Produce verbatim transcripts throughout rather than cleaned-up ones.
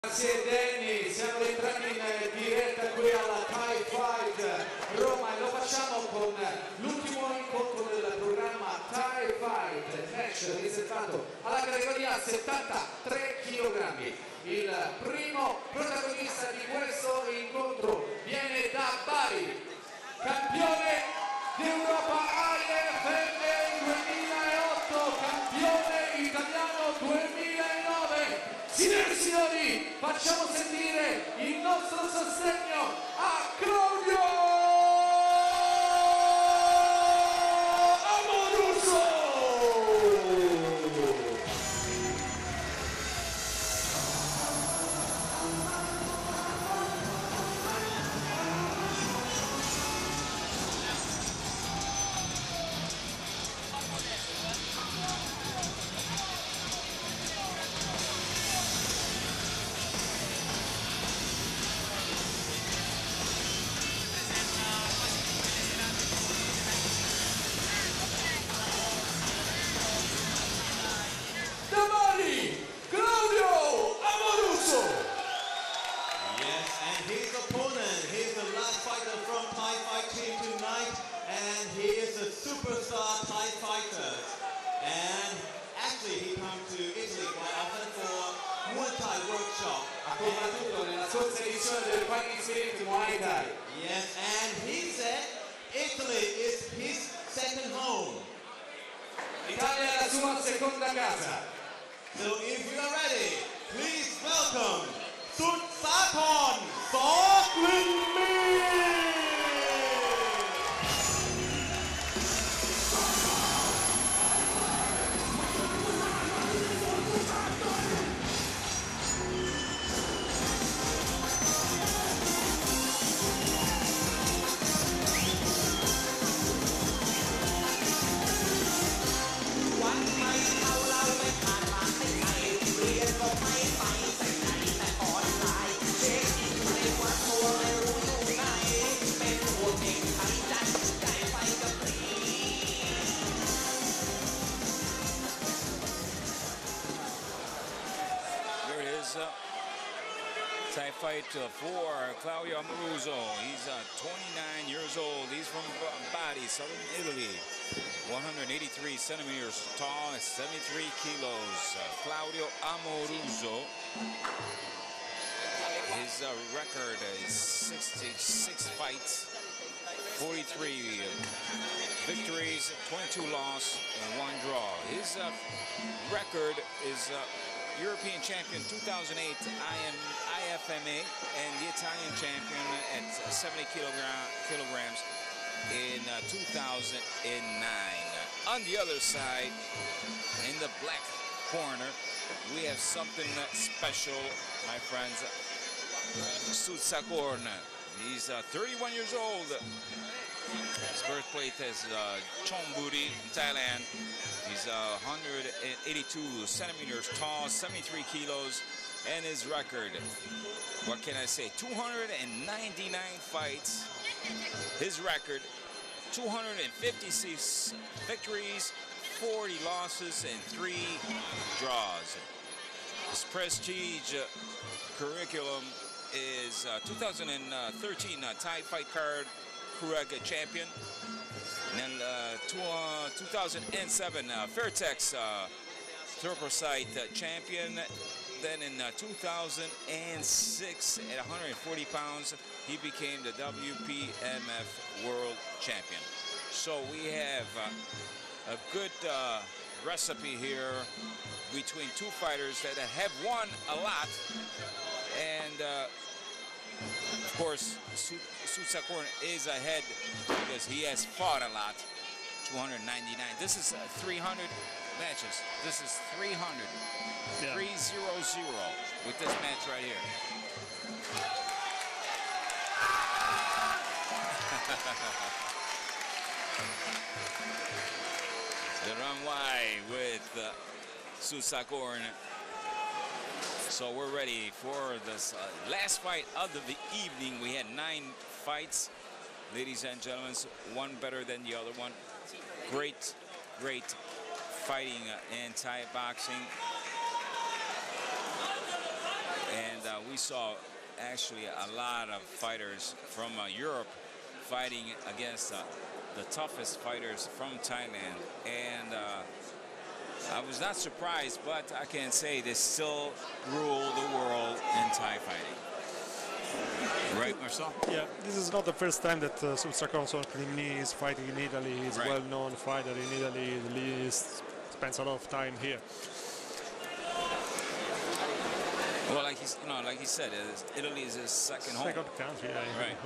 Grazie Danny, siamo rientrati in diretta qui alla Thai Fight Roma e lo facciamo con l'ultimo incontro del programma Thai Fight, match riservato alla categoria settantatré chilogrammi. Il primo protagonista di questo incontro viene da Bari, campione d'Europa I F M duemilaotto, campione italiano duemilanove. Signore e signori, facciamo sentire il nostro sostegno a Claudio Amoruso! Superstar Thai fighters, and actually he comes to Italy quite often for Muay Thai workshop. Ha combattuto nella scorsa edizione del Fighting Spirit Muay Thai. Yes, and he said Italy is his second home. L'Italia è la sua seconda casa. So if you are ready, please welcome Sutsakon Soklinmi. Thai fight uh, for Claudio Amoruso. He's uh, twenty-nine years old. He's from Bari, southern Italy. one hundred eighty-three centimeters tall and seventy-three kilos. Uh, Claudio Amoruso. His uh, record is sixty-six fights, forty-three victories, twenty-two losses, and one draw. His uh, record is uh, European champion two thousand eight I F M A and the Italian champion at seventy kilogram, kilograms in uh, two thousand nine. On the other side, in the black corner, we have something special, my friends. Sutsakon. He's uh, thirty-one years old. His birthplace is uh, Chonburi in Thailand. He's uh, one hundred eighty-two centimeters tall, seventy-three kilos, and his record, what can I say, two hundred ninety-nine fights. His record, two hundred fifty-six victories, forty losses, and three draws. His prestige uh, curriculum is uh, two thousand thirteen uh, Thai Fight Card Kurag champion. And then uh, two, uh, two thousand seven uh, Fairtex uh, Therposite uh, champion. Then in uh, two thousand six, at one hundred forty pounds, he became the W P M F World Champion. So we have uh, a good uh, recipe here between two fighters that have won a lot. And uh, of course, Sutsakon is ahead because he has fought a lot. two hundred ninety-nine. This is uh, three hundred matches. This is three hundred. Yeah. three hundred with this match right here. The runway with uh, Sutsakon. So we're ready for this uh, last fight of the evening. We had nine fights, ladies and gentlemen, one better than the other one. Great, great fighting uh, in Thai boxing. And uh, we saw actually a lot of fighters from uh, Europe fighting against uh, the toughest fighters from Thailand, and uh, I was not surprised, but I can say they still rule the world in Thai fighting. Right, Marcel? Yeah, this is not the first time that uh, Soutsakorn Sonkrimni is fighting in Italy. He's Right. a well-known fighter in Italy. He spends a lot of time here. Well, like he's, you know, like he said, uh, Italy is his second home. Second country, yeah. Right.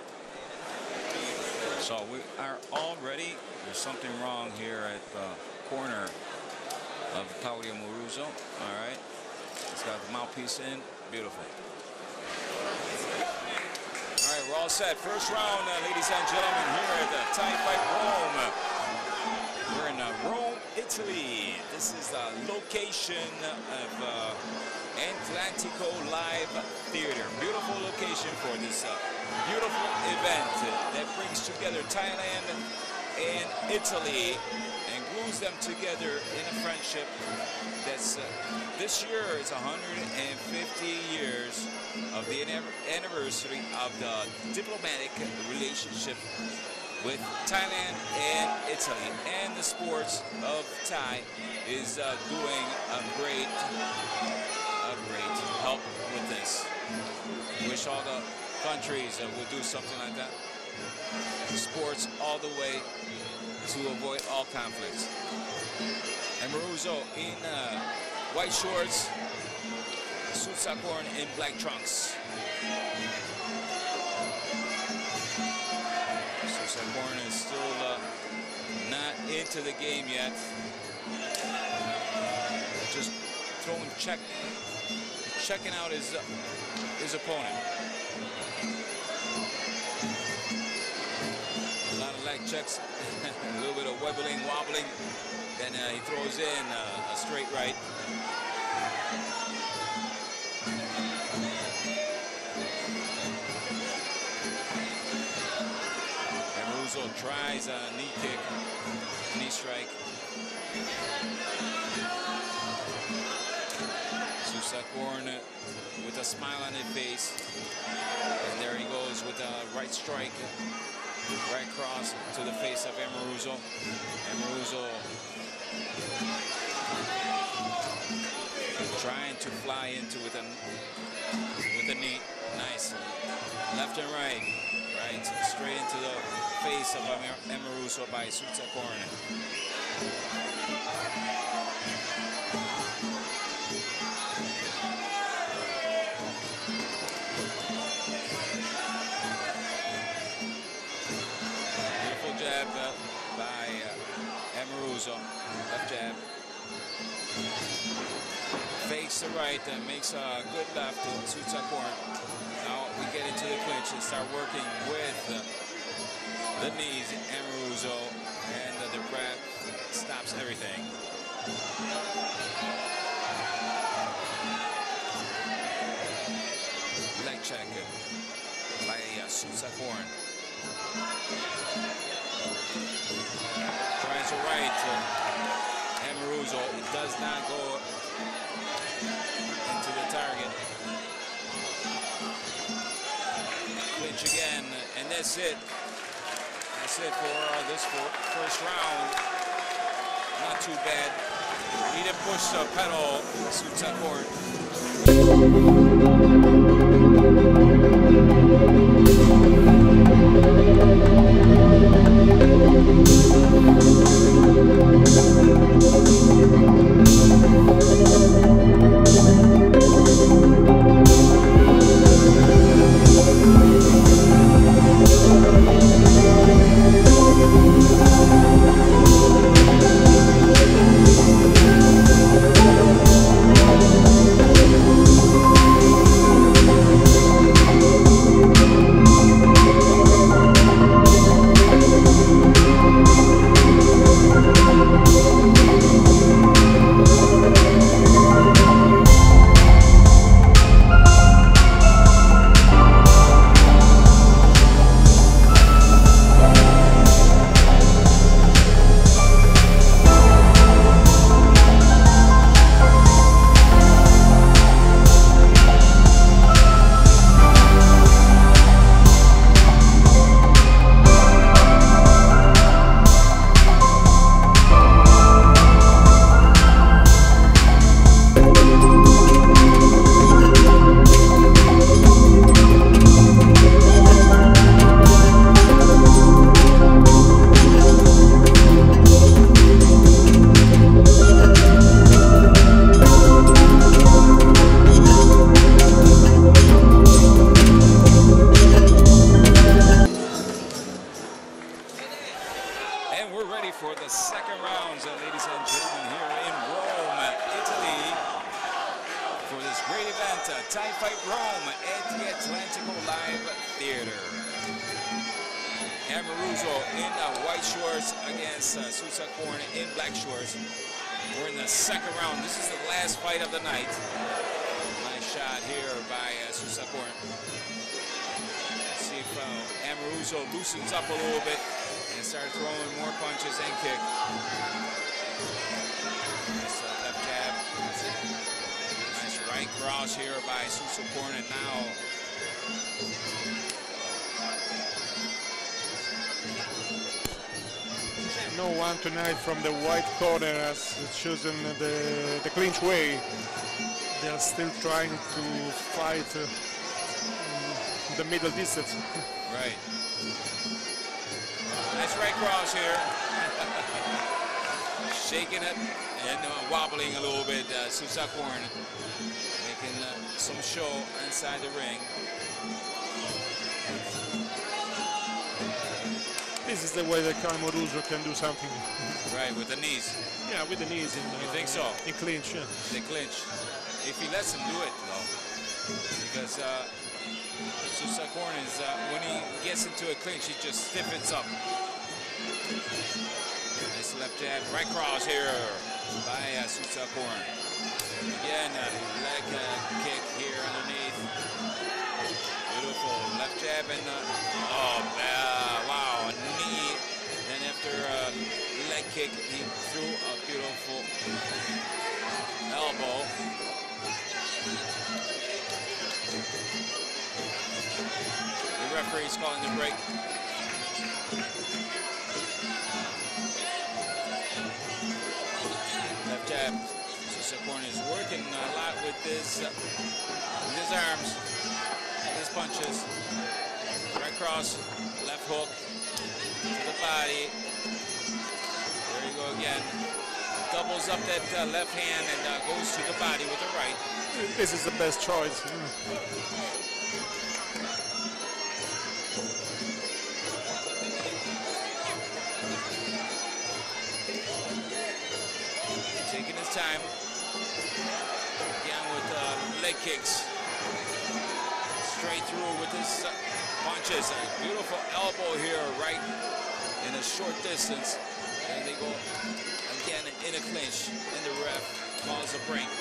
So we are all ready. There's something wrong here at the corner of Claudio Amoruso. All right. He's got the mouthpiece in. Beautiful. All right, we're all set. First round, uh, ladies and gentlemen, here at the Thai Fight Rome. We're in uh, Rome, Italy. This is the location of uh, Atlantico Live Theater. Beautiful location for this uh, beautiful event that brings together Thailand and Italy and glues them together in a friendship that's uh, this year is one hundred fifty years of the anniversary of the diplomatic relationship with Thailand and Italy, and the sports of Thai is uh, doing a great a great help with this. Wish all the countries uh, would do something like that. Sports all the way to avoid all conflicts. Amoruso in uh, white shorts, Soutsakorn in black trunks. Soutsakorn is still uh, not into the game yet. Just throwing check, checking out his uh, his opponent. A lot of leg checks, a little bit of wobbling, wobbling. Then uh, he throws in uh, a straight right. Amoruso tries a knee kick, knee strike. Soutsakorn with a smile on his face. And there he goes with a right strike. Right cross to the face of Amoruso. Amoruso trying to fly into with a with a knee. Nice. Left and right. Right. Straight into the face of Amoruso by Soutsakorn. Jab uh, by uh, Amoruso, left jab. Fakes the right and makes a good left to Soutsakorn. Now we get into the clinch and start working with uh, the knees, Amoruso, and uh, the grab stops everything. Leg check by uh, Soutsakorn. Tries a right to Amoruso. It does not go into the target. Clinch again, and that's it. That's it for uh, this first round. Not too bad. He didn't push the pedal, Soutsakorn. Rome at the Atlantico Live Theater. Amoruso in uh, white shorts against uh, Sousa Korn in black shorts. We're in the second round. This is the last fight of the night. Nice shot here by uh, Sousa Korn. Let's see if uh, Amoruso loosens up a little bit and starts throwing more punches and kick. Nice uh, left jab. Nice right cross here by Sousa Korn, and now no one tonight from the white corner has chosen the, the clinch way. They are still trying to fight uh, the middle distance. Right. Nice right cross here. Shaking it and uh, wobbling a little bit. Uh, Sousa Korn making uh, some show inside the ring. This is the way that Amoruso can do something. Right, with the knees. Yeah, with the knees. In, uh, You think so? In clinch, yeah. They clinch. If he lets him do it, though. Because uh, Sousa Korn is, uh, when he gets into a clinch, he just stiffens up. Nice left jab, right cross here by uh, Sousa Korn. Again, uh, leg uh, kick here underneath. Beautiful left jab and uh, oh uh, wow, a knee. Then after a uh, leg kick, he threw a beautiful elbow. The referee's calling the break. Left jab. Sousa Korn is working a lot with his, uh, with his arms. His punches, right cross, left hook to the body. There you go again. Doubles up that uh, left hand and uh, goes to the body with the right. This is the best choice. Taking his time. Again with uh, leg kicks. Straight through with his uh, punches. A beautiful elbow here, right in a short distance. And they go again in a clinch, and the ref calls a break.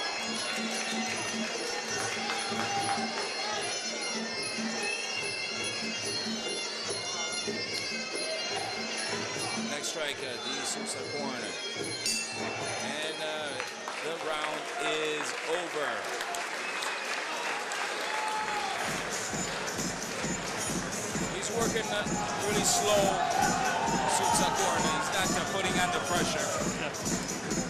Next strike, uh, the Sousa Korn. And uh, the round is over. Working uh, really slow, Sousa Korn. He's not uh, putting on the pressure. Yeah.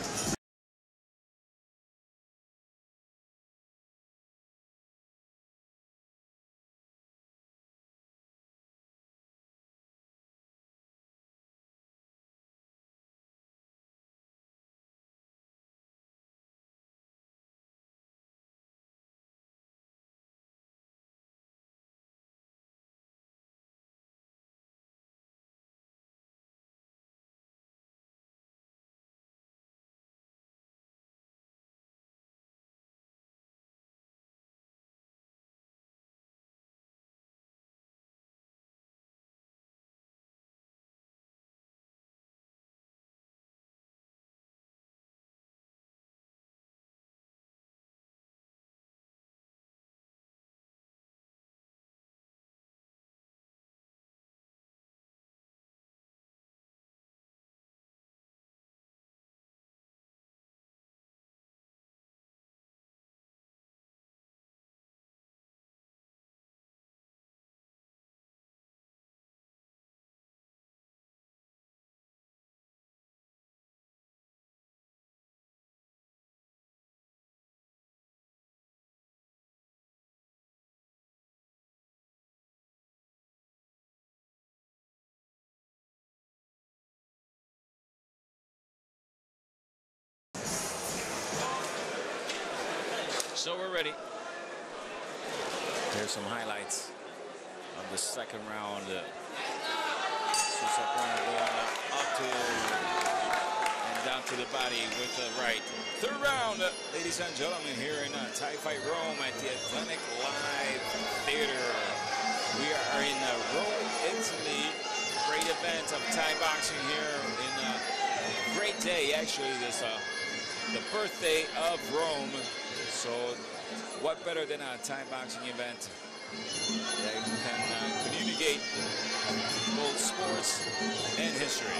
So we're ready. Here's some highlights of the second round. Uh, Sousa Korn going up to and down to the body with the right. Third round, ladies and gentlemen, here in uh, Thai Fight Rome at the Atlantic Live Theater. We are in uh, Rome, Italy. Great event of Thai boxing here in a uh, great day, actually. This uh, the birthday of Rome. So what better than a Thai boxing event that can uh, communicate both sports and history.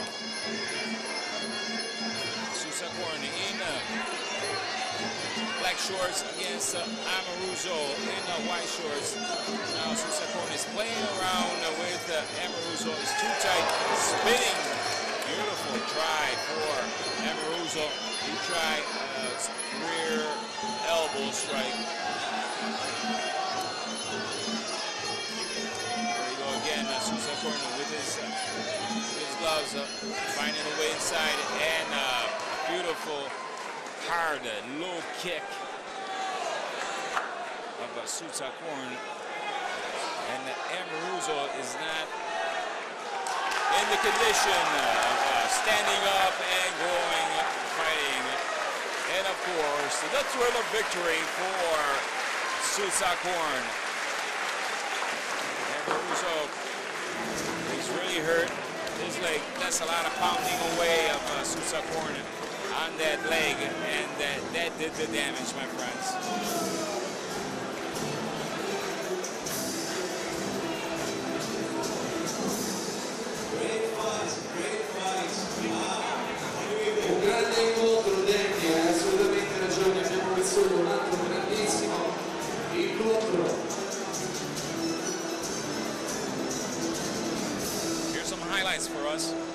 Susakorn in uh, black shorts against uh, Amoruso in uh, white shorts. Now Susakorn is playing around uh, with uh, Amoruso. It's too tight, spinning. Beautiful try for Amoruso. He tried uh, rear elbow strike. There you go again, uh, Susakorn with his, uh, with his gloves uh, finding a way inside, and uh, beautiful hard uh, low kick of uh, Susakorn. And uh, Amoruso is not in the condition of uh, standing up and going, fighting. And of course, the thrill of victory for Susakorn. Amoruso is really hurt. His leg, that's a lot of pounding away of uh, Susakorn on that leg, and that, that did the damage, my friends. Un grande incontro, Danny, hai assolutamente ragione, abbiamo vissuto un altro grandissimo incontro. Here's some highlights for us.